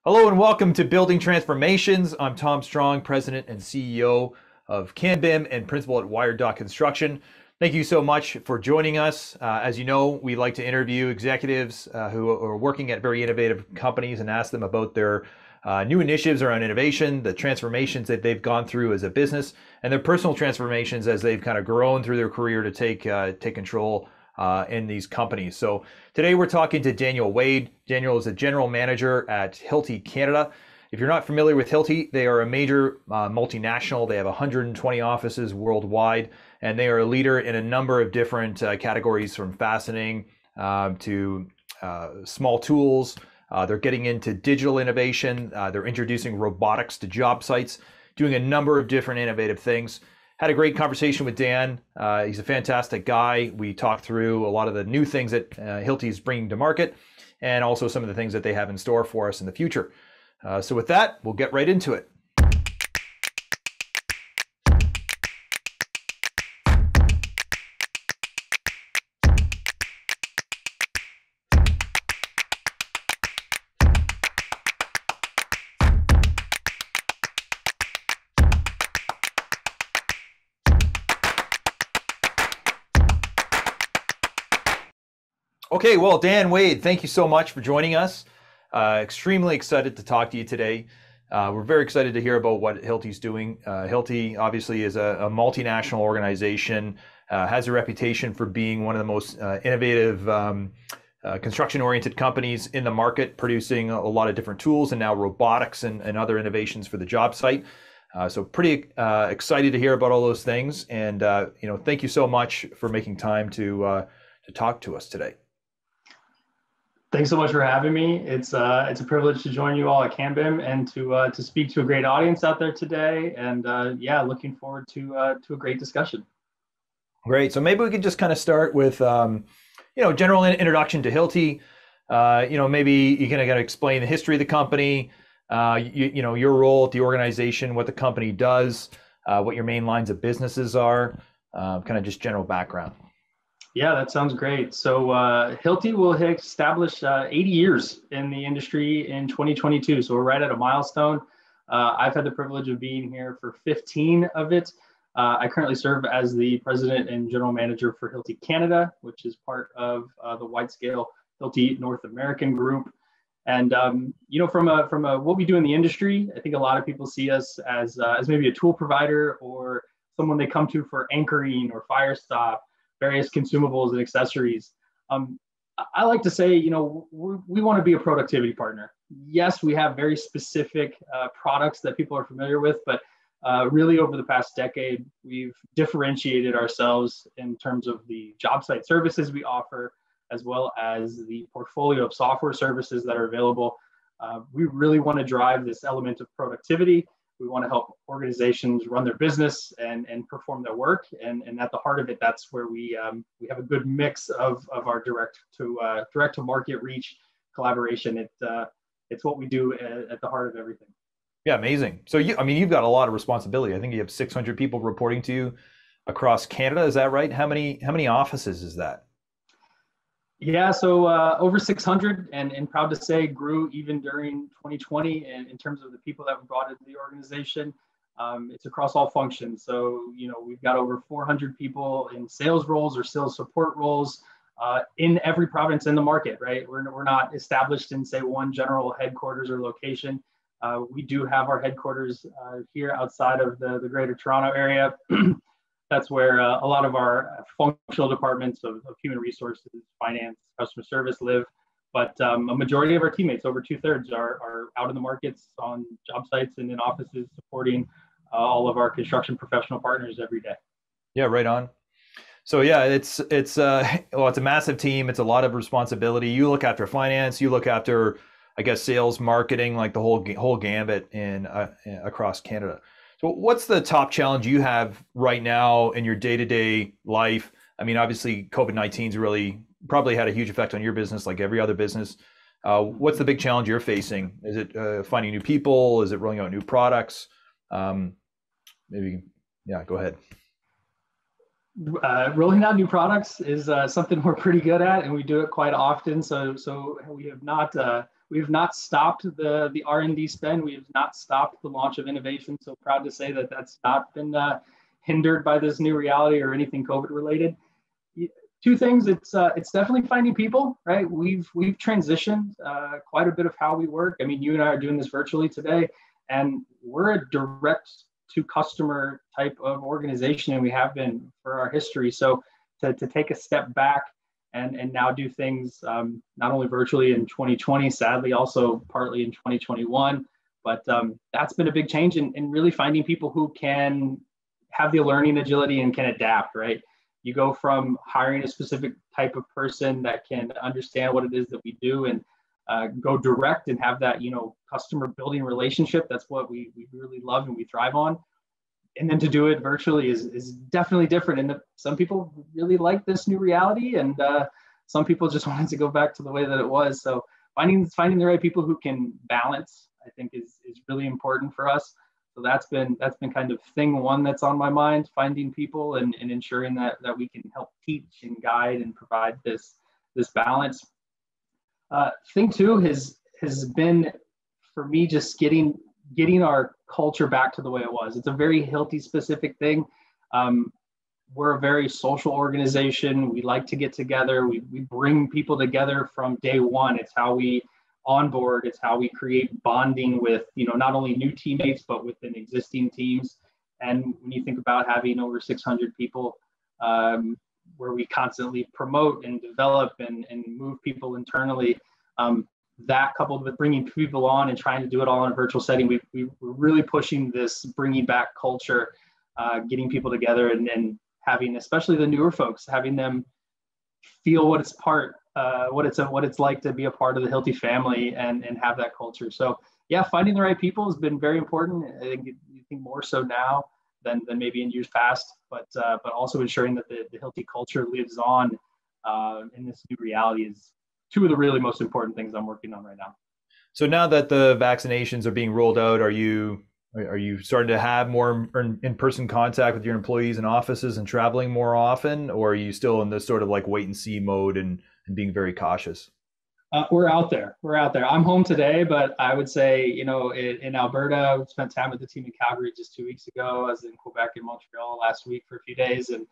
Hello and welcome to Building Transformations. I'm Tom Strong, President and CEO of CanBIM and Principal at Wired Construction. Thank you so much for joining us. As you know, we like to interview executives who are working at very innovative companies and ask them about their new initiatives around innovation, the transformations that they've gone through as a business, and their personal transformations as they've kind of grown through their career to take control in these companies. So today we're talking to Daniel Wade. Daniel is a general manager at Hilti Canada. If you're not familiar with Hilti, they are a major multinational. They have 120 offices worldwide, and they are a leader in a number of different categories, from fastening to small tools. They're getting into digital innovation. They're introducing robotics to job sites, doing a number of different innovative things. Had a great conversation with Dan. He's a fantastic guy. We talked through a lot of the new things that Hilti is bringing to market, and also some of the things that they have in store for us in the future. So with that, we'll get right into it. Okay, well, Dan Wade, thank you so much for joining us. Extremely excited to talk to you today. We're very excited to hear about what Hilti's doing. Hilti obviously is a multinational organization, has a reputation for being one of the most innovative construction-oriented companies in the market, producing a lot of different tools and now robotics and other innovations for the job site. So pretty excited to hear about all those things. And thank you so much for making time to talk to us today. Thanks so much for having me. It's a privilege to join you all at CanBIM and to speak to a great audience out there today. And looking forward to a great discussion. Great. So maybe we could just kind of start with general introduction to Hilti. Maybe you can kind of explain the history of the company, your role at the organization, what the company does, what your main lines of businesses are, kind of just general background. Yeah, that sounds great. So Hilti will establish 80 years in the industry in 2022. So we're right at a milestone. I've had the privilege of being here for 15 of it. I currently serve as the president and general manager for Hilti Canada, which is part of the wide-scale Hilti North American group. And from what we do in the industry, I think a lot of people see us as maybe a tool provider or someone they come to for anchoring or fire stop, various consumables and accessories. I like to say, we want to be a productivity partner. Yes, we have very specific products that people are familiar with, but really over the past decade, we've differentiated ourselves in terms of the job site services we offer, as well as the portfolio of software services that are available. We really want to drive this element of productivity. We want to help organizations run their business and perform their work. And at the heart of it, that's where we have a good mix of our direct to market reach collaboration. It's what we do at the heart of everything. Yeah, amazing. So you've got a lot of responsibility. I think you have 600 people reporting to you across Canada. Is that right? How many offices is that? Yeah, so over 600, and proud to say grew even during 2020. And in terms of the people that we brought into the organization, it's across all functions. So we've got over 400 people in sales roles or sales support roles in every province in the market. Right, we're not established in, say, one general headquarters or location. We do have our headquarters here outside of the Greater Toronto area. That's where a lot of our functional departments of human resources, finance, customer service live. But a majority of our teammates, over 2/3, are out in the markets on job sites and in offices supporting all of our construction professional partners every day. Yeah, right on. So yeah, it's a massive team. It's a lot of responsibility. You look after finance, you look after, I guess, sales, marketing, like the whole gambit across Canada. So what's the top challenge you have right now in your day-to-day life? I mean, obviously, COVID-19's really probably had a huge effect on your business, like every other business. What's the big challenge you're facing? Is it finding new people? Is it rolling out new products? Maybe, yeah, go ahead. Rolling out new products is something we're pretty good at, and we do it quite often. So we have not we've not stopped the R&D spend. We have not stopped the launch of innovation. So proud to say that that's not been hindered by this new reality or anything COVID related. Two things. It's definitely finding people, right? We've transitioned quite a bit of how we work. I mean, you and I are doing this virtually today, and we're a direct to customer type of organization, and we have been for our history. So to take a step back and now do things not only virtually in 2020, sadly also partly in 2021, but that's been a big change in really finding people who can have the learning agility and can adapt, right? You go from hiring a specific type of person that can understand what it is that we do and go direct and have that, customer building relationship. That's what we really love and we thrive on. And then to do it virtually is definitely different. And some people really like this new reality, and some people just wanted to go back to the way that it was. So finding the right people who can balance, I think, is really important for us. So that's been kind of thing one that's on my mind, finding people and ensuring that we can help teach and guide and provide this balance. Thing two has been for me just getting our culture back to the way it was. It's a very Hilti specific thing. We're a very social organization. We like to get together. We bring people together from day one. It's how we onboard. It's how we create bonding with, not only new teammates, but within existing teams. And when you think about having over 600 people, where we constantly promote and develop and move people internally, that coupled with bringing people on and trying to do it all in a virtual setting, we're really pushing this bringing back culture, getting people together and having, especially the newer folks, having them feel what it's like to be a part of the Hilti family and have that culture. So yeah, finding the right people has been very important. I think more so now than maybe in years past, but also ensuring that the Hilti culture lives on in this new reality is two of the really most important things I'm working on right now. So now that the vaccinations are being rolled out, are you starting to have more in-person contact with your employees in offices and traveling more often, or are you still in this sort of like wait and see mode and being very cautious? We're out there. I'm home today, but I would say, in Alberta, we spent time with the team in Calgary just 2 weeks ago. I was in Quebec and Montreal last week for a few days. And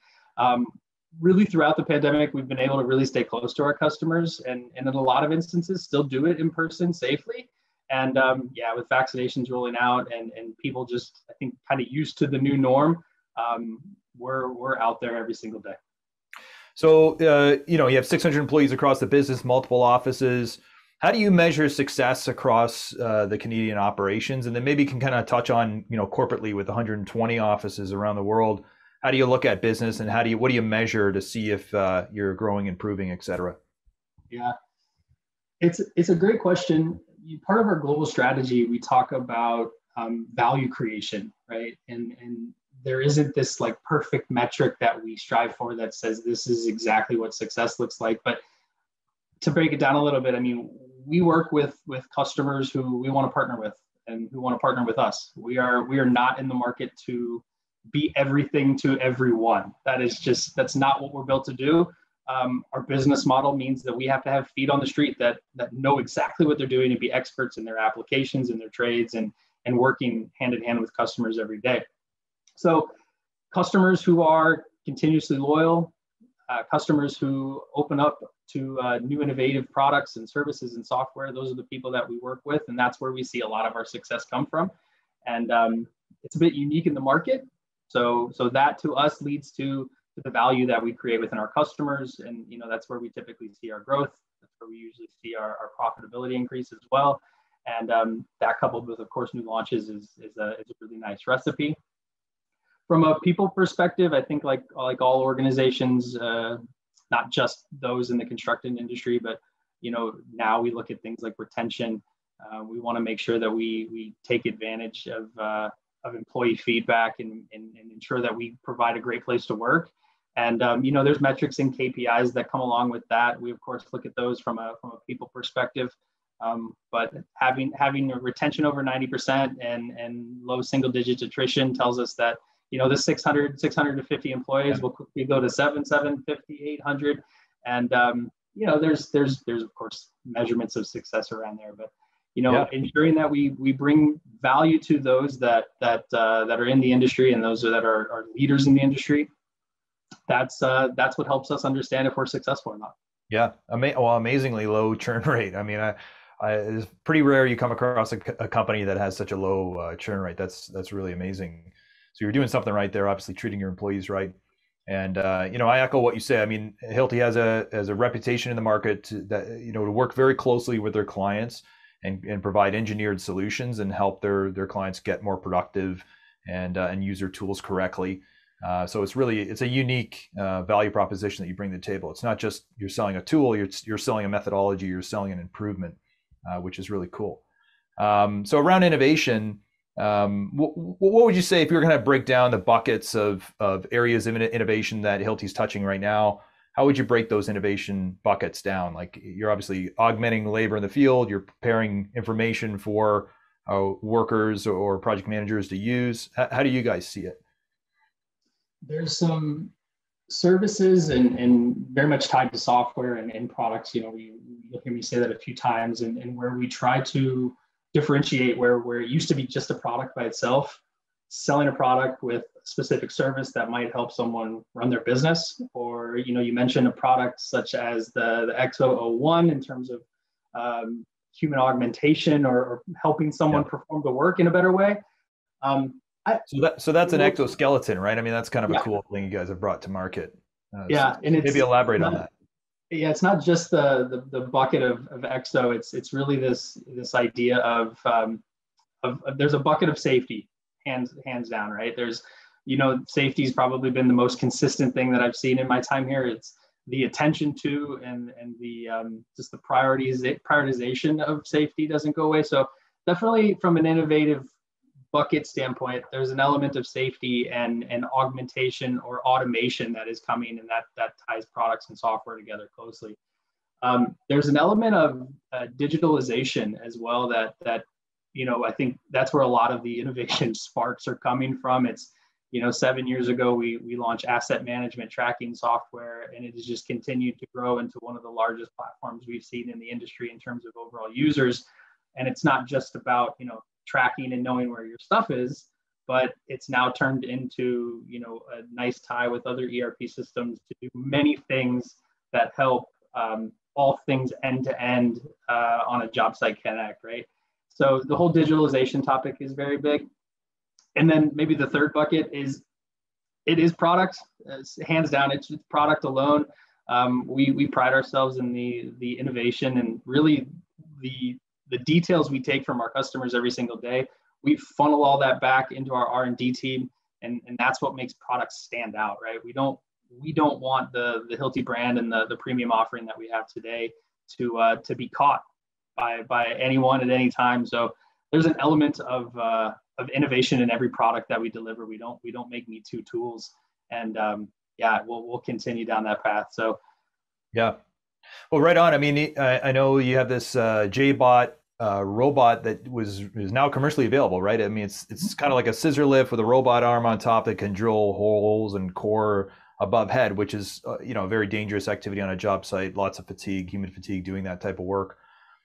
really throughout the pandemic, we've been able to really stay close to our customers and in a lot of instances still do it in person safely. And with vaccinations rolling out and people just, I think, kind of used to the new norm, we're out there every single day. So, you have 600 employees across the business, multiple offices. How do you measure success across the Canadian operations? And then maybe you can kind of touch on, corporately with 120 offices around the world, how do you look at business and what do you measure to see if you're growing, improving, et cetera? Yeah, it's a great question. Part of our global strategy, we talk about value creation, right? And there isn't this like perfect metric that we strive for that says this is exactly what success looks like. But to break it down a little bit, I mean, we work with customers who we want to partner with and who want to partner with us. We are not in the market to be everything to everyone. That's not what we're built to do. Our business model means that we have to have feet on the street that know exactly what they're doing and be experts in their applications and their trades and working hand in hand with customers every day. So customers who are continuously loyal, customers who open up to new innovative products and services and software, those are the people that we work with. And that's where we see a lot of our success come from. And it's a bit unique in the market. So that to us leads to the value that we create within our customers. And, that's where we typically see our growth. That's where we usually see our profitability increase as well. And that coupled with, of course, new launches is a really nice recipe. From a people perspective, I think like all organizations, not just those in the construction industry, but, now we look at things like retention. We want to make sure that we take advantage of employee feedback and ensure that we provide a great place to work. And, there's metrics and KPIs that come along with that. We, of course, look at those from a people perspective. But having a retention over 90% and low single digit attrition tells us that, the 600 to 50 employees will quickly go to 750, 800. And there's of course measurements of success around there, but Yeah. ensuring that we bring value to those that are in the industry and those that are leaders in the industry. That's what helps us understand if we're successful or not. Yeah. Amazingly low churn rate. I mean, it's pretty rare you come across a company that has such a low churn rate. That's really amazing. So you're doing something right there, obviously treating your employees right. And I echo what you say. I mean, Hilti has a reputation in the market to work very closely with their clients and provide engineered solutions and help their clients get more productive and use their tools correctly. So it's a unique value proposition that you bring to the table. It's not just you're selling a tool, you're selling a methodology, you're selling an improvement, which is really cool. So around innovation, what would you say if you were going to break down the buckets of areas of innovation that Hilti's touching right now? How would you break those innovation buckets down? Like, you're obviously augmenting labor in the field, you're preparing information for workers or project managers to use. How do you guys see it? There's some services and very much tied to software and products. You'll hear me say that a few times, and where we try to differentiate where it used to be just a product by itself, selling a product with a specific service that might help someone run their business, or you mentioned a product such as the X001 in terms of human augmentation or helping someone perform the work in a better way. So that's an exoskeleton, right? I mean, that's kind of a cool thing you guys have brought to market. And maybe elaborate on that. Yeah, it's not just the bucket of exo. It's really this idea of there's a bucket of safety, hands down, right? There's safety's probably been the most consistent thing that I've seen in my time here. It's the attention to and the just the prioritization of safety doesn't go away. So definitely from an innovative bucket standpoint, there's an element of safety and augmentation or automation that is coming, and that ties products and software together closely. There's an element of digitalization as well that I think that's where a lot of the innovation sparks are coming from. It's 7 years ago we launched asset management tracking software, and it has just continued to grow into one of the largest platforms we've seen in the industry in terms of overall users. And it's not just about tracking and knowing where your stuff is, but it's now turned into a nice tie with other ERP systems to do many things that help all things end to end on a job site connect, right? So the whole digitalization topic is very big. And then maybe the third bucket is product. Hands down, it's product alone. We pride ourselves in the innovation and really the details we take from our customers every single day. We funnel all that back into our R&D team, and that's what makes products stand out, right? We don't want the Hilti brand and the premium offering that we have today to be caught by anyone at any time. So there's an element of innovation in every product that we deliver. We don't make me too tools, and we'll continue down that path. So yeah. Well, right on. I mean, I know you have this JBot robot that is now commercially available, right? I mean, it's kind of like a scissor lift with a robot arm on top that can drill holes and core above head, which is a very dangerous activity on a job site. Lots of fatigue, human fatigue, doing that type of work.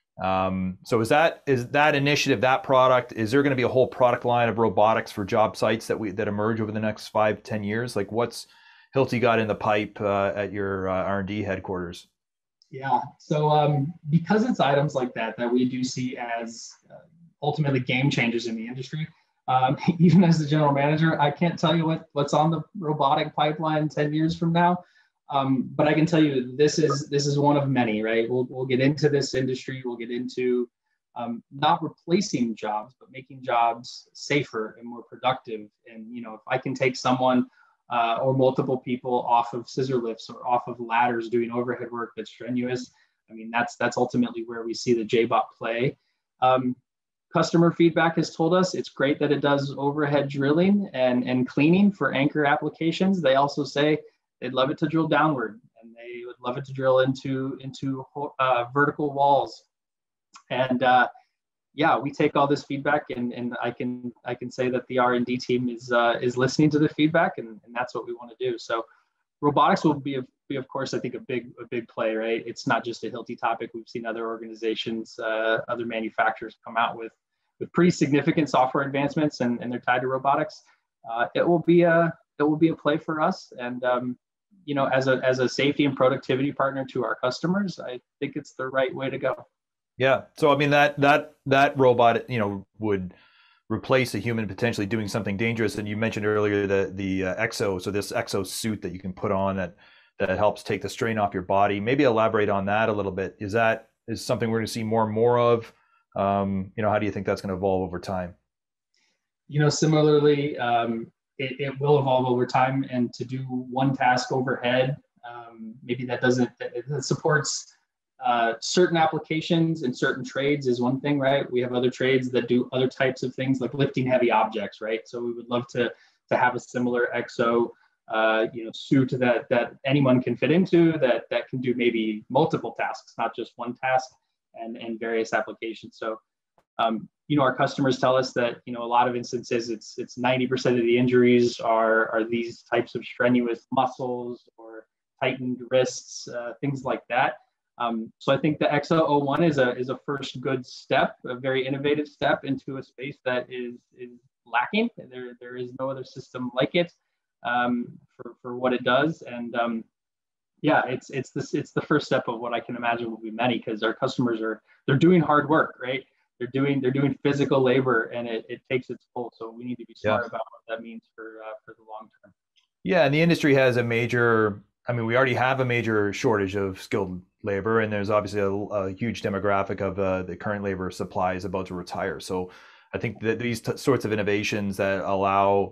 So is that initiative, that product? Is there going to be a whole product line of robotics for job sites that emerge over the next 5-10 years? Like, what's Hilti got in the pipe at your R&D headquarters? Yeah, so because it's items like that we do see as ultimately game changers in the industry. Even as the general manager, I can't tell you what's on the robotic pipeline 10 years from now, but I can tell you this is one of many. Right? We'll get into this industry. We'll get into not replacing jobs, but making jobs safer and more productive. And if I can take someone or multiple people off of scissor lifts or off of ladders doing overhead work that's strenuous, I mean, that's ultimately where we see the JBot play. Customer feedback has told us it's great that it does overhead drilling and cleaning for anchor applications. They also say they'd love it to drill downward, and they would love it to drill into vertical walls. And we take all this feedback, and I can say that the R&D team is listening to the feedback, and that's what we want to do. So robotics will be of course, I think a big play, right? It's not just a Hilti topic. We've seen other organizations, other manufacturers come out with pretty significant software advancements, and they're tied to robotics. It will be a play for us, and as a safety and productivity partner to our customers, I think it's the right way to go. Yeah. So I mean that robot, would replace a human potentially doing something dangerous. And you mentioned earlier the exo, so this exo suit that you can put on that helps take the strain off your body. Maybe elaborate on that a little bit. Is something we're going to see more and more of? How do you think that's going to evolve over time? Similarly, it will evolve over time, and to do one task overhead, maybe that supports certain applications and certain trades is one thing, right? We have other trades that do other types of things like lifting heavy objects, right? So we would love to have a similar exo suit that anyone can fit into, that can do maybe multiple tasks, not just one task, and various applications. So our customers tell us that a lot of instances it's 90% of the injuries are these types of strenuous muscles or tightened wrists, things like that. So I think the XO01 is a first good step, a very innovative step into a space that is lacking. There is no other system like it for what it does, and it's the first step of what I can imagine will be many, because our customers they're doing hard work, right? They're doing physical labor, and it takes its toll. So we need to be smart about what that means for the long term. Yeah, and the industry has we already have a major shortage of skilled labor, and there's obviously a huge demographic of the current labor supply is about to retire. So I think that these sorts of innovations that allow,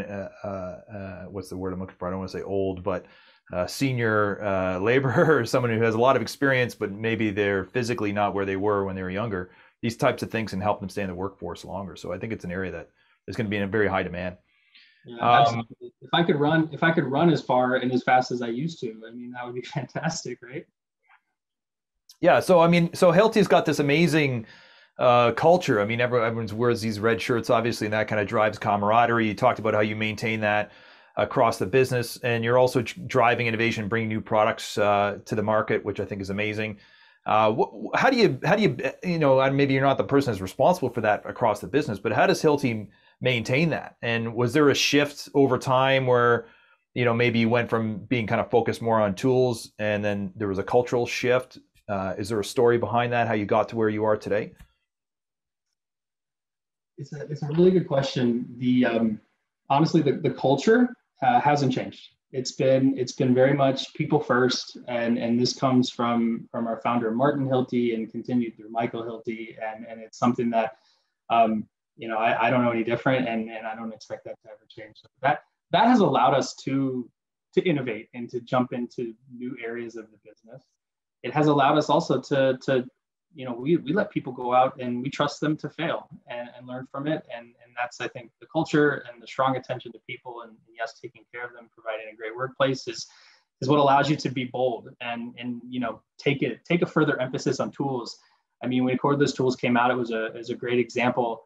what's the word I'm looking for? I don't want to say old, but senior laborer, or someone who has a lot of experience, but maybe they're physically not where they were when they were younger. These types of things can help them stay in the workforce longer. So I think it's an area that is going to be in a very high demand. Yeah, if I could run as far and as fast as I used to, that would be fantastic, right? Yeah. So Hilti's got this amazing culture. Everyone's wears these red shirts, obviously, and that kind of drives camaraderie. You talked about how you maintain that across the business, and you're also driving innovation, bringing new products to the market, which I think is amazing. How do you maybe you're not the person that's responsible for that across the business, but how does Hilti maintain that? And was there a shift over time where maybe you went from being kind of focused more on tools, and then there was a cultural shift? Is there a story behind that, how you got to where you are today? It's a really good question. Honestly, the culture hasn't changed. It's been very much people first, and this comes from our founder Martin Hilti and continued through Michael Hilti, and it's something that I don't know any different, and I don't expect that to ever change. So that has allowed us to innovate and to jump into new areas of the business. It has allowed us also to we let people go out and we trust them to fail and learn from it. And that's, I think, the culture and the strong attention to people, and yes, taking care of them, providing a great workplace is what allows you to be bold and take a further emphasis on tools. When cordless tools came out, it was a great example.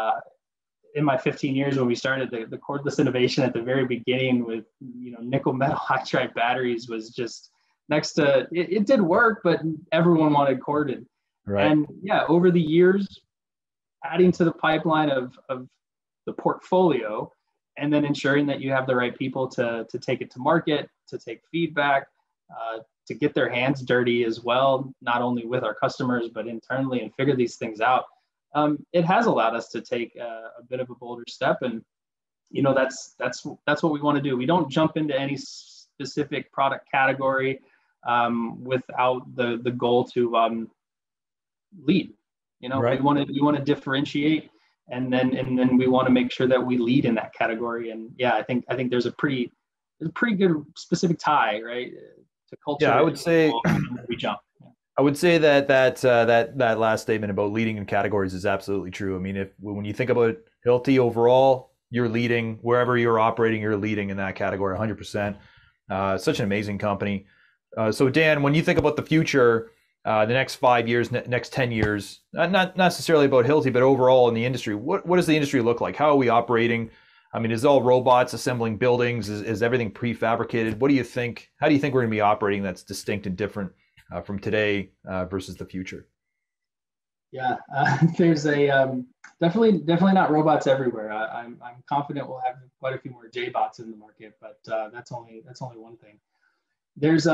In my 15 years when we started, the cordless innovation at the very beginning with nickel metal hydride batteries was just next to it did work, but everyone wanted corded. Right. And over the years, adding to the pipeline of the portfolio, and then ensuring that you have the right people to take it to market, to take feedback, to get their hands dirty as well, not only with our customers, but internally, and figure these things out. It has allowed us to take a bit of a bolder step. And, that's what we want to do. We don't jump into any specific product category without the goal to lead. Right. We want to differentiate, and then we want to make sure that we lead in that category. And I think there's a pretty good specific tie, right, to culture. Yeah, I would say we jump. Yeah. I would say that last statement about leading in categories is absolutely true. When you think about Hilti overall, you're leading wherever you're operating. You're leading in that category 100%. Such an amazing company. So Dan, when you think about the future, the next 5 years, next 10 years, not necessarily about Hilti, but overall in the industry, what does the industry look like? How are we operating? I mean, is it all robots assembling buildings? Is everything prefabricated? What do you think? How do you think we're going to be operating that's distinct and different from today versus the future? Yeah, there's a definitely not robots everywhere. I'm confident we'll have quite a few more J-bots in the market, but that's only one thing. There's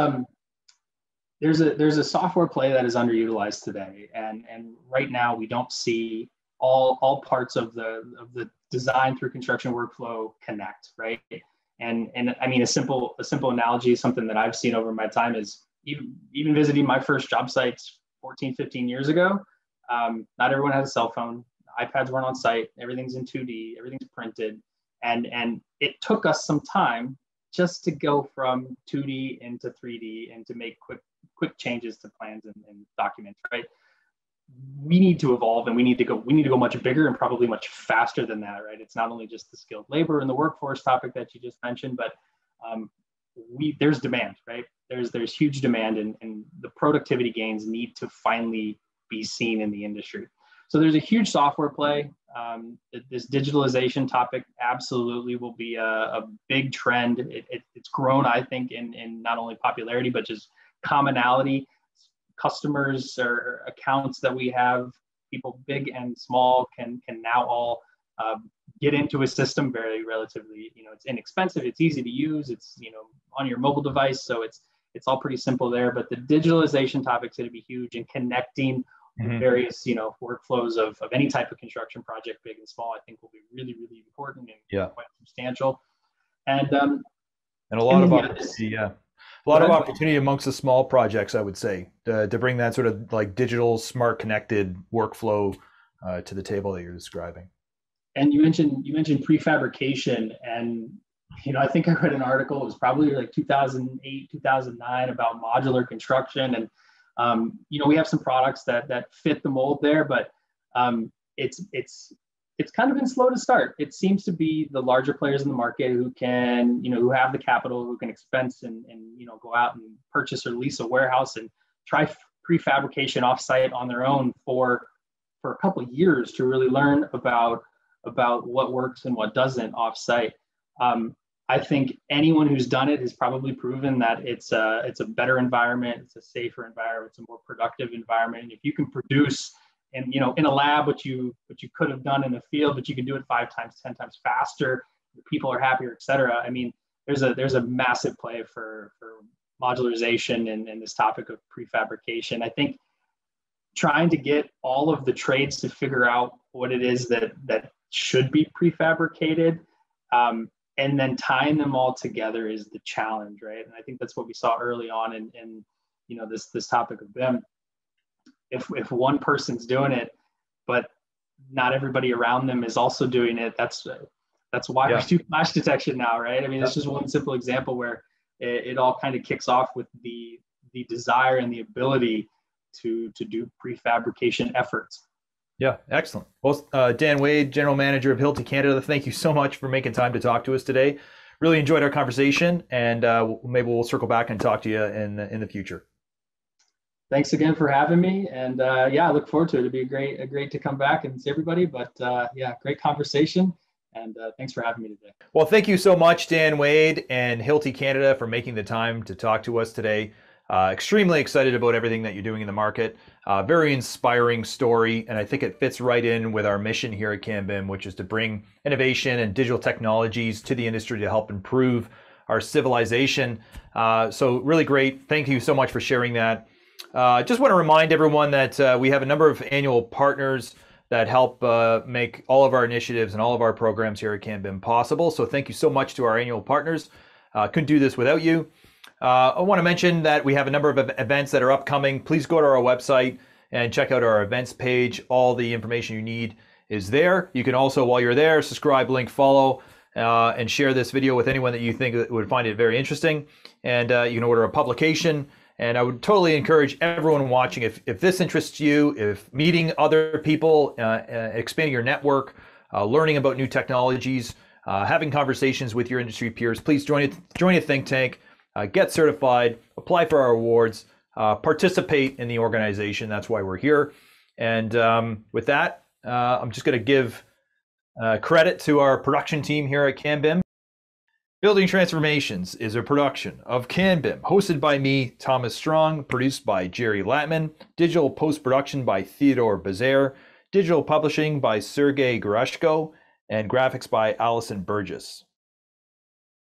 a software play that is underutilized today, and right now we don't see all parts of the design through construction workflow connect, right? And I mean, a simple analogy, something that I've seen over my time is even visiting my first job sites 14, 15 years ago. Not everyone had a cell phone. iPads weren't on site. Everything's in 2D. Everything's printed, and it took us some time just to go from 2D into 3D and to make quick changes to plans and documents, right? We need to evolve, and we need to go much bigger and probably much faster than that, right? It's not only just the skilled labor and the workforce topic that you just mentioned, but there's demand, right? There's huge demand, and the productivity gains need to finally be seen in the industry. So there's a huge software play. This digitalization topic absolutely will be a big trend. It's grown, I think, in not only popularity, but just commonality. Customers or accounts that we have, people big and small, can now all get into a system very relatively. It's inexpensive, it's easy to use, it's on your mobile device, so it's all pretty simple there. But the digitalization topic's going to be huge, and connecting the various workflows of any type of construction project, big and small, I think will be really, really important and quite substantial. And a lot of opportunity, a lot of opportunity amongst the small projects, I would say, to bring that sort of like digital, smart, connected workflow to the table that you're describing. And you mentioned prefabrication, and I think I read an article. It was probably like 2008, 2009 about modular construction, and we have some products that fit the mold there, but it's kind of been slow to start. It seems to be the larger players in the market who can, who have the capital, who can expense and go out and purchase or lease a warehouse and try prefabrication offsite on their own for a couple of years to really learn about what works and what doesn't offsite. I think anyone who's done it has probably proven that it's a better environment, it's a safer environment, it's a more productive environment. And if you can produce in a lab what you could have done in the field, but you can do it 5 times, 10 times faster, the people are happier, et cetera. I mean, there's a massive play for modularization and this topic of prefabrication. I think trying to get all of the trades to figure out what it is that should be prefabricated, and then tying them all together is the challenge, right? And I think that's what we saw early on in this topic of BIM. If one person's doing it, but not everybody around them is also doing it, that's why we do flash detection now, right? I mean, it's just one simple example where it all kind of kicks off with the desire and the ability to do prefabrication efforts. Yeah, excellent. Well, Dan Wade, General Manager of Hilti Canada, thank you so much for making time to talk to us today. Really enjoyed our conversation, and maybe we'll circle back and talk to you in the future. Thanks again for having me, and I look forward to it. It'd be great to come back and see everybody. But great conversation, and thanks for having me today. Well, thank you so much, Dan Wade and Hilti Canada, for making the time to talk to us today. Extremely excited about everything that you're doing in the market. Very inspiring story, and I think it fits right in with our mission here at CanBIM, which is to bring innovation and digital technologies to the industry to help improve our civilization. So really great. Thank you so much for sharing that. Just want to remind everyone that we have a number of annual partners that help make all of our initiatives and all of our programs here at CanBIM possible. So thank you so much to our annual partners. Couldn't do this without you. I want to mention that we have a number of events that are upcoming. Please go to our website and check out our events page. All the information you need is there. You can also, while you're there, subscribe, link, follow, and share this video with anyone that you think would find it very interesting. And you can order a publication. And I would totally encourage everyone watching, if this interests you, if meeting other people, expanding your network, learning about new technologies, having conversations with your industry peers, please join a think tank. Get certified, apply for our awards, participate in the organization. That's why we're here. And with that, I'm just going to give Credit to our production team here at CanBIM. Building Transformations is a production of CanBIM, hosted by me, Thomas Strong, produced by Jerry Latman, digital post-production by Theodore Bazaire, digital publishing by Sergey Gerashko, and graphics by Allison Burgess.